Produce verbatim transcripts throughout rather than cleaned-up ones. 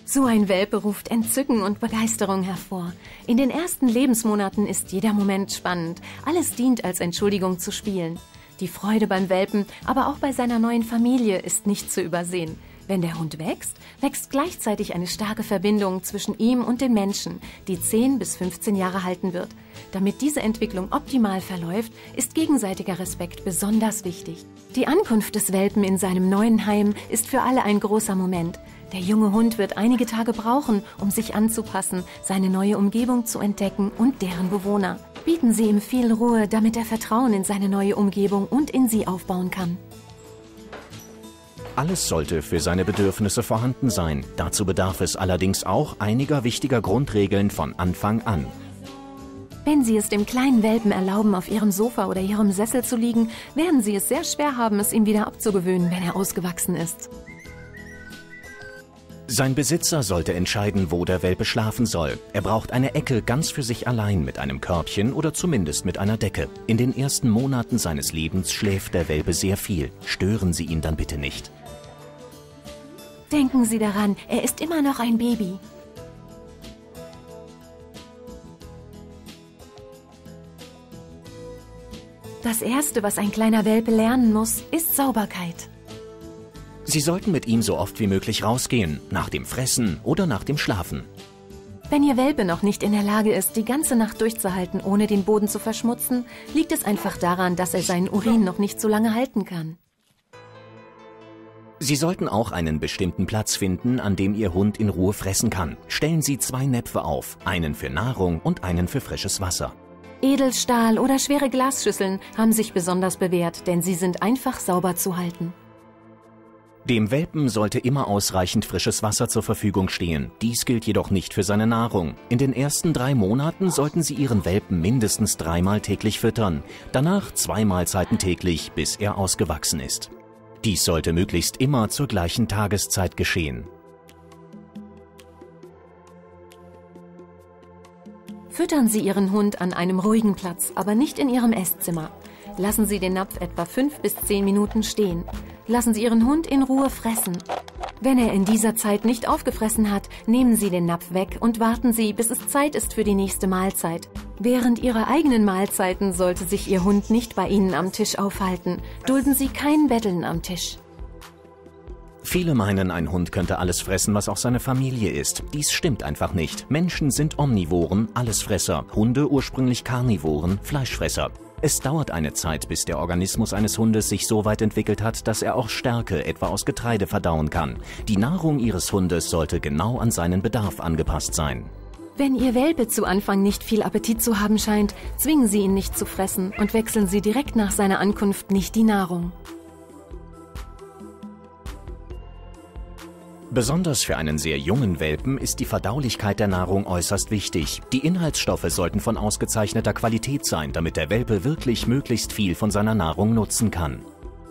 So ein Welpe ruft Entzücken und Begeisterung hervor. In den ersten Lebensmonaten ist jeder Moment spannend. Alles dient als Entschuldigung zu spielen. Die Freude beim Welpen, aber auch bei seiner neuen Familie ist nicht zu übersehen. Wenn der Hund wächst, wächst gleichzeitig eine starke Verbindung zwischen ihm und den Menschen, die zehn bis fünfzehn Jahre halten wird. Damit diese Entwicklung optimal verläuft, ist gegenseitiger Respekt besonders wichtig. Die Ankunft des Welpen in seinem neuen Heim ist für alle ein großer Moment. Der junge Hund wird einige Tage brauchen, um sich anzupassen, seine neue Umgebung zu entdecken und deren Bewohner. Bieten Sie ihm viel Ruhe, damit er Vertrauen in seine neue Umgebung und in Sie aufbauen kann. Alles sollte für seine Bedürfnisse vorhanden sein. Dazu bedarf es allerdings auch einiger wichtiger Grundregeln von Anfang an. Wenn Sie es dem kleinen Welpen erlauben, auf Ihrem Sofa oder Ihrem Sessel zu liegen, werden Sie es sehr schwer haben, es ihm wieder abzugewöhnen, wenn er ausgewachsen ist. Sein Besitzer sollte entscheiden, wo der Welpe schlafen soll. Er braucht eine Ecke ganz für sich allein mit einem Körbchen oder zumindest mit einer Decke. In den ersten Monaten seines Lebens schläft der Welpe sehr viel. Stören Sie ihn dann bitte nicht. Denken Sie daran, er ist immer noch ein Baby. Das Erste, was ein kleiner Welpe lernen muss, ist Sauberkeit. Sie sollten mit ihm so oft wie möglich rausgehen, nach dem Fressen oder nach dem Schlafen. Wenn Ihr Welpe noch nicht in der Lage ist, die ganze Nacht durchzuhalten, ohne den Boden zu verschmutzen, liegt es einfach daran, dass er seinen Urin noch nicht so lange halten kann. Sie sollten auch einen bestimmten Platz finden, an dem Ihr Hund in Ruhe fressen kann. Stellen Sie zwei Näpfe auf, einen für Nahrung und einen für frisches Wasser. Edelstahl oder schwere Glasschüsseln haben sich besonders bewährt, denn sie sind einfach sauber zu halten. Dem Welpen sollte immer ausreichend frisches Wasser zur Verfügung stehen. Dies gilt jedoch nicht für seine Nahrung. In den ersten drei Monaten sollten Sie Ihren Welpen mindestens dreimal täglich füttern. Danach zwei Mahlzeiten täglich, bis er ausgewachsen ist. Dies sollte möglichst immer zur gleichen Tageszeit geschehen. Füttern Sie Ihren Hund an einem ruhigen Platz, aber nicht in Ihrem Esszimmer. Lassen Sie den Napf etwa fünf bis zehn Minuten stehen. Lassen Sie Ihren Hund in Ruhe fressen. Wenn er in dieser Zeit nicht aufgefressen hat, nehmen Sie den Napf weg und warten Sie, bis es Zeit ist für die nächste Mahlzeit. Während Ihrer eigenen Mahlzeiten sollte sich Ihr Hund nicht bei Ihnen am Tisch aufhalten. Dulden Sie kein Betteln am Tisch. Viele meinen, ein Hund könnte alles fressen, was auch seine Familie isst. Dies stimmt einfach nicht. Menschen sind Omnivoren, Allesfresser. Hunde ursprünglich Karnivoren, Fleischfresser. Es dauert eine Zeit, bis der Organismus eines Hundes sich so weit entwickelt hat, dass er auch Stärke, etwa aus Getreide, verdauen kann. Die Nahrung Ihres Hundes sollte genau an seinen Bedarf angepasst sein. Wenn Ihr Welpe zu Anfang nicht viel Appetit zu haben scheint, zwingen Sie ihn nicht zu fressen und wechseln Sie direkt nach seiner Ankunft nicht die Nahrung. Besonders für einen sehr jungen Welpen ist die Verdaulichkeit der Nahrung äußerst wichtig. Die Inhaltsstoffe sollten von ausgezeichneter Qualität sein, damit der Welpe wirklich möglichst viel von seiner Nahrung nutzen kann.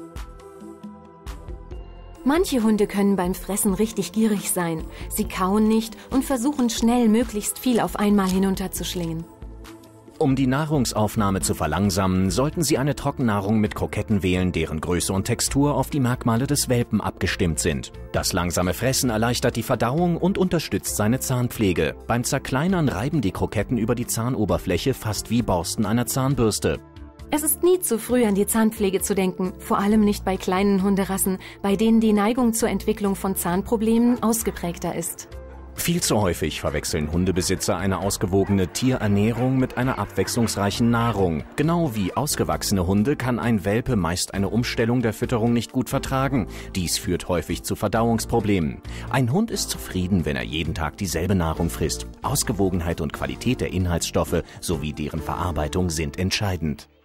Manche Hunde können beim Fressen richtig gierig sein. Sie kauen nicht und versuchen schnell möglichst viel auf einmal hinunterzuschlingen. Um die Nahrungsaufnahme zu verlangsamen, sollten Sie eine Trockennahrung mit Kroketten wählen, deren Größe und Textur auf die Merkmale des Welpen abgestimmt sind. Das langsame Fressen erleichtert die Verdauung und unterstützt seine Zahnpflege. Beim Zerkleinern reiben die Kroketten über die Zahnoberfläche fast wie Borsten einer Zahnbürste. Es ist nie zu früh, an die Zahnpflege zu denken, vor allem nicht bei kleinen Hunderassen, bei denen die Neigung zur Entwicklung von Zahnproblemen ausgeprägter ist. Viel zu häufig verwechseln Hundebesitzer eine ausgewogene Tierernährung mit einer abwechslungsreichen Nahrung. Genau wie ausgewachsene Hunde kann ein Welpe meist eine Umstellung der Fütterung nicht gut vertragen. Dies führt häufig zu Verdauungsproblemen. Ein Hund ist zufrieden, wenn er jeden Tag dieselbe Nahrung frisst. Ausgewogenheit und Qualität der Inhaltsstoffe sowie deren Verarbeitung sind entscheidend.